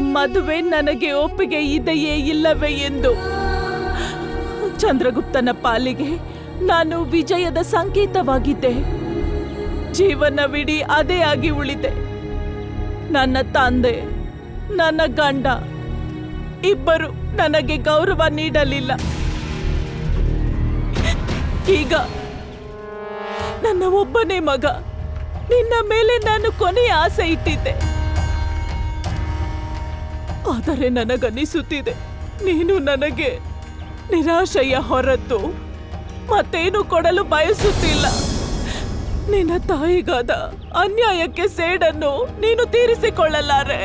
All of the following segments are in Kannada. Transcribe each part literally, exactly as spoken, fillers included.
ಮದುವೆ ನನಗೆ ಒಪ್ಪಿಗೆ ಇದೆಯೇ ಇಲ್ಲವೇ ಎಂದು. ಚಂದ್ರಗುಪ್ತನ ಪಾಲಿಗೆ ನಾನು ವಿಜಯದ ಸಂಕೇತವಾಗಿದ್ದೆ. ಜೀವನವಿಡೀ ಅದೇ ಆಗಿ ಉಳಿದೆ. ನನ್ನ ತಂದೆ, ನನ್ನ ಗಂಡ ಇಬ್ಬರು ನನಗೆ ಗೌರವ ನೀಡಲಿಲ್ಲ. ಈಗ ನನ್ನ ಒಬ್ಬನೇ ಮಗ, ನಿನ್ನ ಮೇಲೆ ನಾನು ಕೊನೆಯ ಆಸೆ ಇಟ್ಟಿದ್ದೆ. ಆದರೆ ನನಗನಿಸುತ್ತಿದೆ ನೀನು ನನಗೆ ನಿರಾಶೆಯ ಹೊರತು ಮತ್ತೇನು ಕೊಡಲು ಬಯಸುತ್ತಿಲ್ಲ. ನಿನ್ನ ತಾಯಿಗಾದ ಅನ್ಯಾಯಕ್ಕೆ ಸೇಡನ್ನು ನೀನು ತೀರಿಸಿಕೊಳ್ಳಲಾರೆ.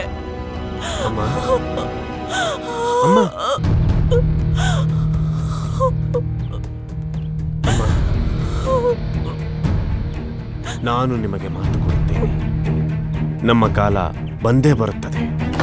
ನಾನು ನಿಮಗೆ ಮಾತು ಕೊಡುತ್ತೇನೆ, ನಮ್ಮ ಕಾಲ ಬಂದೇ ಬರುತ್ತದೆ.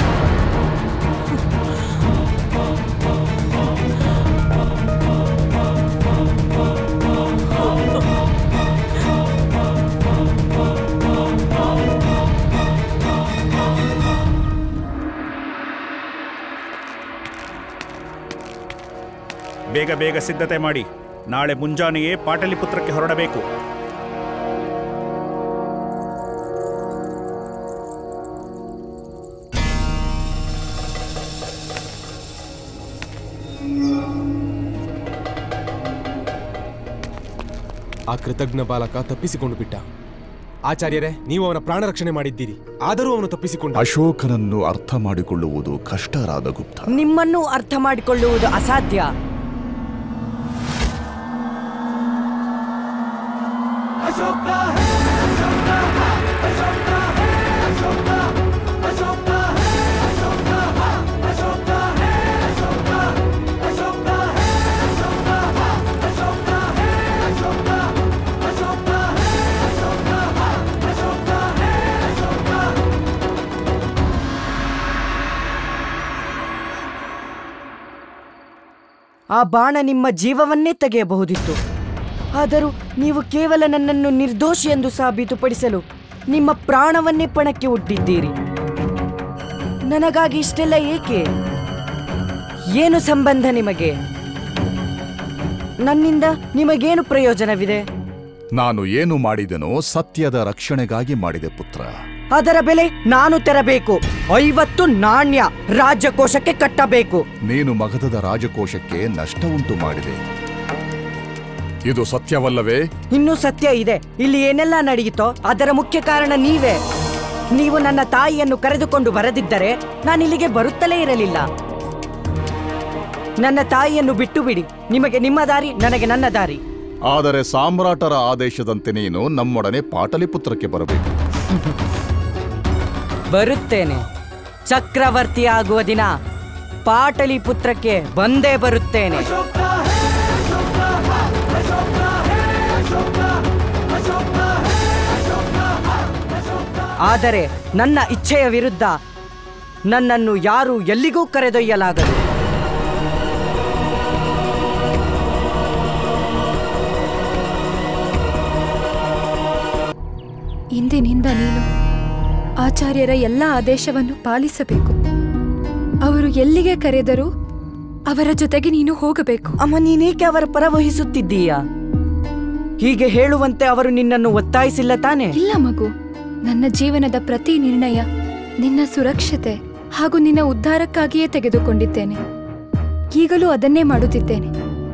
ಬೇಗ ಬೇಗ ಸಿದ್ಧತೆ ಮಾಡಿ, ನಾಳೆ ಮುಂಜಾನೆಯೇ ಪಾಟಲಿಪುತ್ರಕ್ಕೆ ಹೊರಡಬೇಕು. ಆ ಕೃತಜ್ಞ ಬಾಲಕ ತಪ್ಪಿಸಿಕೊಂಡು ಬಿಟ್ಟ. ಆಚಾರ್ಯರೇ, ನೀವು ಅವನ ಪ್ರಾಣ ರಕ್ಷಣೆ ಮಾಡಿದ್ದೀರಿ, ಆದರೂ ಅವನು ತಪ್ಪಿಸಿಕೊಂಡ. ಅಶೋಕನನ್ನು ಅರ್ಥ ಮಾಡಿಕೊಳ್ಳುವುದು ಕಷ್ಟ ರಾಧಗುಪ್ತ. ನಿಮ್ಮನ್ನು ಅರ್ಥ ಮಾಡಿಕೊಳ್ಳುವುದು ಅಸಾಧ್ಯ. ಆ ಬಾಣ ನಿಮ್ಮ ಜೀವವನ್ನೇ ತೆಗೆಯಬಹುದಿತ್ತು. ಆದರೂ ನೀವು ಕೇವಲ ನನ್ನನ್ನು ನಿರ್ದೋಷಿ ಎಂದು ಸಾಬೀತುಪಡಿಸಲು ನಿಮ್ಮ ಪ್ರಾಣವನ್ನೇ ಪಣಕ್ಕೆ ಒಡ್ಡಿದ್ದೀರಿ. ನನಗಾಗಿ ಇಷ್ಟೆಲ್ಲ ಏಕೆ? ಏನು ಸಂಬಂಧ ನಿಮಗೆ? ನನ್ನಿಂದ ನಿಮಗೇನು ಪ್ರಯೋಜನವಿದೆ? ನಾನು ಏನು ಮಾಡಿದೆನೋ ಸತ್ಯದ ರಕ್ಷಣೆಗಾಗಿ ಮಾಡಿದೆ ಪುತ್ರ. ಅದರ ಬೆಲೆ ನಾನು ತೆರಬೇಕು. ಐವತ್ತು ನಾಣ್ಯ ರಾಜಕೋಶಕ್ಕೆ ಕಟ್ಟಬೇಕು. ನೀನು ಮಗಧದ ರಾಜಕೋಶಕ್ಕೆ ನಷ್ಟ ಉಂಟು ಮಾಡಿದೆ. ಇದು ಸತ್ಯವಲ್ಲವೇ? ಇನ್ನೂ ಸತ್ಯ ಇದೆ. ಇಲ್ಲಿ ಏನೆಲ್ಲ ನಡೆಯಿತೋ ಅದರ ಮುಖ್ಯ ಕಾರಣ ನೀವೇ. ನೀವು ನನ್ನ ತಾಯಿಯನ್ನು ಕರೆದುಕೊಂಡು ಬರದಿದ್ದರೆ ನಾನಿಲ್ಲಿಗೆ ಬರುತ್ತಲೇ ಇರಲಿಲ್ಲ. ನನ್ನ ತಾಯಿಯನ್ನು ಬಿಟ್ಟು ಬಿಡಿ. ನಿಮಗೆ ನಿಮ್ಮ ದಾರಿ, ನನಗೆ ನನ್ನ ದಾರಿ. ಆದರೆ ಸಾಮ್ರಾಟರ ಆದೇಶದಂತೆ ನೀನು ನಮ್ಮೊಡನೆ ಪಾಟಲಿಪುತ್ರಕ್ಕೆ ಬರಬೇಕು. ಬರುತ್ತೇನೆ. ಚಕ್ರವರ್ತಿ ಆಗುವ ದಿನ ಪಾಟಲಿಪುತ್ರಕ್ಕೆ ಬಂದೇ ಬರುತ್ತೇನೆ. ಆದರೆ ನನ್ನ ಇಚ್ಛೆಯ ವಿರುದ್ಧ ನನ್ನನ್ನು ಯಾರೂ ಎಲ್ಲಿಗೂ ಕರೆದೊಯ್ಯಲಾಗದು. ಇಂದಿನಿಂದ ನೀನು ಆಚಾರ್ಯರ ಎಲ್ಲ ಆದೇಶವನ್ನು ಪಾಲಿಸಬೇಕು. ಅವರು ಎಲ್ಲಿಗೆ ಕರೆದರೂ ಅವರ ಜೊತೆಗೆ ನೀನು ಹೋಗಬೇಕು. ಅಮ್ಮ, ನೀನೇಕೆ ಅವರ ಪರ ವಹಿಸುತ್ತಿದ್ದೀಯಾ? ಹೀಗೆ ಹೇಳುವಂತೆ ಅವರು ನಿನ್ನನ್ನು ಒತ್ತಾಯಿಸಿಲ್ಲ ತಾನೆ? ಇಲ್ಲ ಮಗು, ನನ್ನ ಜೀವನದ ಪ್ರತಿ ನಿರ್ಣಯ ನಿನ್ನ ಸುರಕ್ಷತೆ ಹಾಗೂ ನಿನ್ನ ಉದ್ಧಾರಕ್ಕಾಗಿಯೇ ತೆಗೆದುಕೊಂಡಿದ್ದೇನೆ. ಈಗಲೂ ಅದನ್ನೇ ಮಾಡುತ್ತಿದ್ದೇನೆ.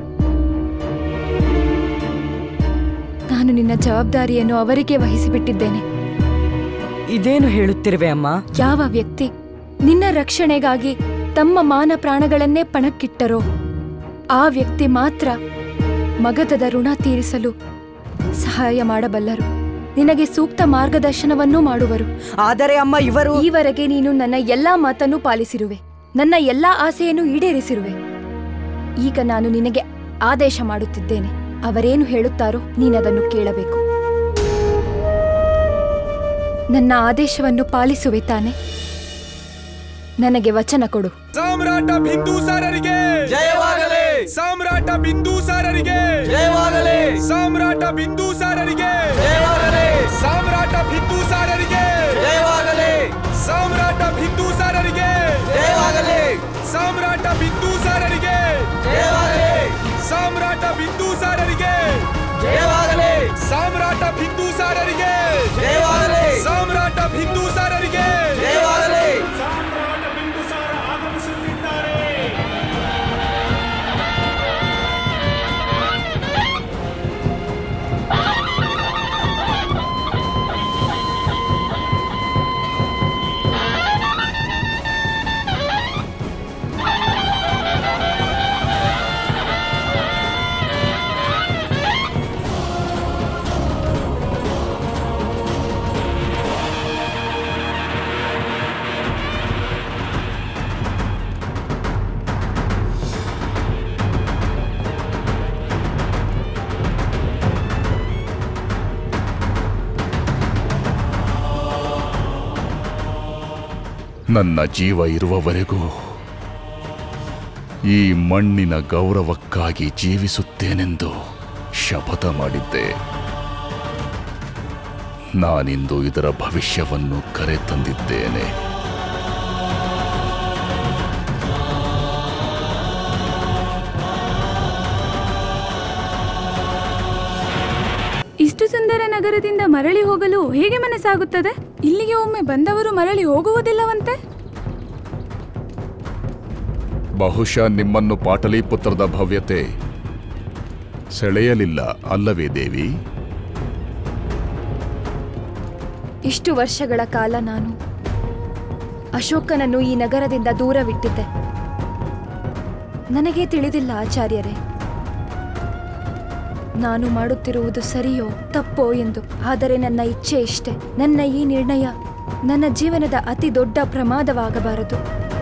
ನಾನು ನಿನ್ನ ಜವಾಬ್ದಾರಿಯನ್ನು ಅವರಿಗೆ ವಹಿಸಿಬಿಟ್ಟಿದ್ದೇನೆ. ಇದೇನು ಹೇಳುತ್ತಿರುವೆ ಅಮ್ಮ? ಯಾವ ವ್ಯಕ್ತಿ ನಿನ್ನ ರಕ್ಷಣೆಗಾಗಿ ತಮ್ಮ ಮಾನ ಪ್ರಾಣಗಳನ್ನೇ ಪಣಕ್ಕಿಟ್ಟರೋ ಆ ವ್ಯಕ್ತಿ ಮಾತ್ರ ಮಗಧದ ಋಣ ತೀರಿಸಲು ಸಹಾಯ ಮಾಡಬಲ್ಲರು. ನಿನಗೆ ಸೂಕ್ತ ಮಾರ್ಗದರ್ಶನವನ್ನೂ ಮಾಡುವರು. ಆದರೆ ಅಮ್ಮ, ಇವರು ಈವರೆಗೆ ನೀನು ನನ್ನ ಎಲ್ಲಾ ಮಾತನ್ನು ಪಾಲಿಸಿರುವೆ, ನನ್ನ ಎಲ್ಲಾ ಆಸೆಯನ್ನು ಈಡೇರಿಸಿರುವೆ. ಈಗ ನಾನು ನಿನಗೆ ಆದೇಶ ಮಾಡುತ್ತಿದ್ದೇನೆ. ಅವರೇನು ಹೇಳುತ್ತಾರೋ ನೀನದನ್ನು ಕೇಳಬೇಕು. ನನ್ನ ಆದೇಶವನ್ನು ಪಾಲಿಸುವೆ ತಾನೆ? ನನಗೆ ವಚನ ಕೊಡು. ಸಾಮ್ರಾಟ ಬಿಂದುಸಾರರಿಗೆ ಜಯವಾಗಲಿ! ಸಾಮ್ರಾಟ ಬಿಂದುಸಾರರಿಗೆ ಜಯವಾಗಲಿ! ಸಾಮ್ರಾಟ ಬಿಂದುಸಾರರಿಗೆ ಜಯವಾಗಲಿ! ಸಾಮ್ರಾಟ ಬಿಂದುಸಾರರಿಗೆ ಜಯವಾಗಲಿ! ಸಾಮ್ರಾಟ ಬಿಂದುಸಾರರಿಗೆ ಸಾಮ್ರಾಟ ಬಿಂದುಸಾರರಿಗೆ ಸಾಮ್ರಾಟ ಬಿಂದುಸಾರರಿಗೆ ಸಾಮ್ರಾಟ ಬಿಂದುಸಾರರಿಗೆ ಸಾಮ್ರಾಟ ಬಿಂದುಸಾರರಿಗೆ ಸಾಮ್ರಾಟ ಬಿಂದುಸಾರ ಆಗಮಿಸುತ್ತಿದ್ದಾರೆ. ನನ್ನ ಜೀವ ಇರುವವರೆಗೂ ಈ ಮಣ್ಣಿನ ಗೌರವಕ್ಕಾಗಿ ಜೀವಿಸುತ್ತೇನೆಂದು ಶಪಥ ಮಾಡಿದ್ದೆ. ನಾನಿಂದು ಇದರ ಭವಿಷ್ಯವನ್ನು ಕರೆತಂದಿದ್ದೇನೆ. ಇಷ್ಟು ಸುಂದರ ನಗರದಿಂದ ಮರಳಿ ಹೋಗಲು ಹೇಗೆ ಮನಸ್ಸಾಗುತ್ತದೆ? ಇಲ್ಲಿಗೆ ಒಮ್ಮೆ ಬಂದವರು ಮರಳಿ ಹೋಗುವುದಿಲ್ಲವಂತೆ. ಬಹುಶಃ ನಿಮ್ಮನ್ನು ಪಾಟಲಿಪುತ್ರದ ಭವ್ಯತೆ ಸೆಳೆಯಲಿಲ್ಲ ಅಲ್ಲವೇ ದೇವಿ? ಇಷ್ಟು ವರ್ಷಗಳ ಕಾಲ ನಾನು ಅಶೋಕನನ್ನು ಈ ನಗರದಿಂದ ದೂರವಿಟ್ಟಿದ್ದೆ. ನನಗೆ ತಿಳಿದಿಲ್ಲ ಆಚಾರ್ಯರೇ, ನಾನು ಮಾಡುತ್ತಿರುವುದು ಸರಿಯೋ ತಪ್ಪೋ ಎಂದು. ಆದರೆ ನನ್ನ ಇಚ್ಛೆ ಇಷ್ಟೆ, ನನ್ನ ಈ ನಿರ್ಣಯ ನನ್ನ ಜೀವನದ ಅತಿ ದೊಡ್ಡ ಪ್ರಮಾದವಾಗಬಾರದು.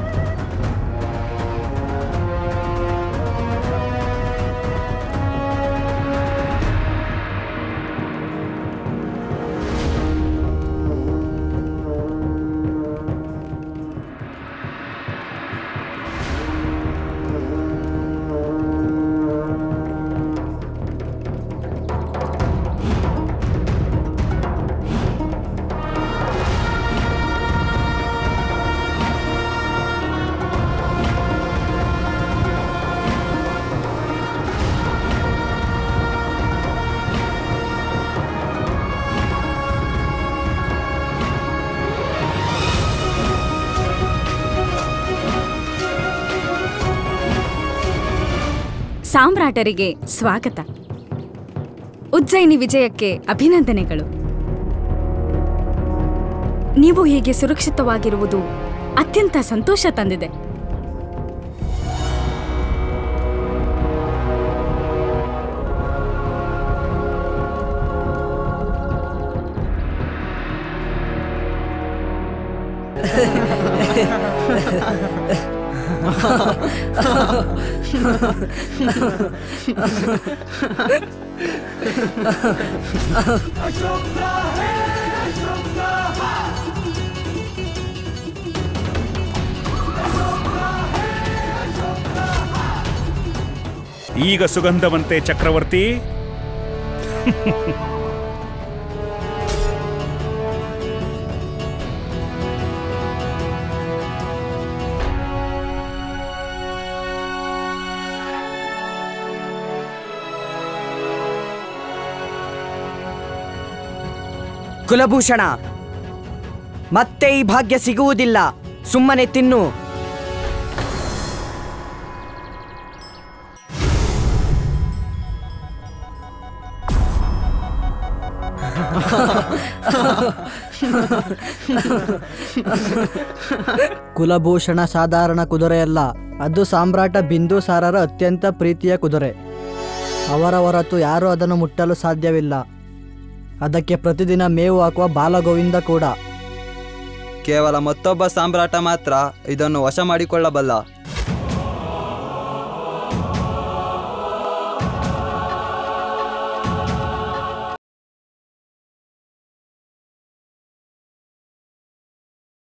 ಸಾಮ್ರಾಟರಿಗೆ ಸ್ವಾಗತ. ಉಜ್ಜಯಿನಿ ವಿಜಯಕ್ಕೆ ಅಭಿನಂದನೆಗಳು. ನೀವು ಹೀಗೆ ಸುರಕ್ಷಿತವಾಗಿರುವುದು ಅತ್ಯಂತ ಸಂತೋಷ ತಂದಿದೆ. ಈಗ ಸುಗಂಧವಂತೆ ಚಕ್ರವರ್ತಿ. ಕುಲಭೂಷಣ, ಮತ್ತೆ ಈ ಭಾಗ್ಯ ಸಿಗುವುದಿಲ್ಲ. ಸುಮ್ಮನೆ ತಿನ್ನು. ಕುಲಭೂಷಣ ಸಾಧಾರಣ ಕುದುರೆಯಲ್ಲ, ಅದು ಸಾಮ್ರಾಟ ಬಿಂದುಸಾರರ ಅತ್ಯಂತ ಪ್ರೀತಿಯ ಕುದುರೆ. ಅವರ ಹೊರತು ಯಾರೂ ಅದನ್ನು ಮುಟ್ಟಲು ಸಾಧ್ಯವಿಲ್ಲ. ಅದಕ್ಕೆ ಪ್ರತಿದಿನ ಮೇವು ಹಾಕುವ ಬಾಲಗೋವಿಂದ ಕೂಡ. ಕೇವಲ ಮತ್ತೊಬ್ಬ ಸಾಮ್ರಾಟ ಮಾತ್ರ ಇದನ್ನು ವಶ ಮಾಡಿಕೊಳ್ಳಬಲ್ಲ.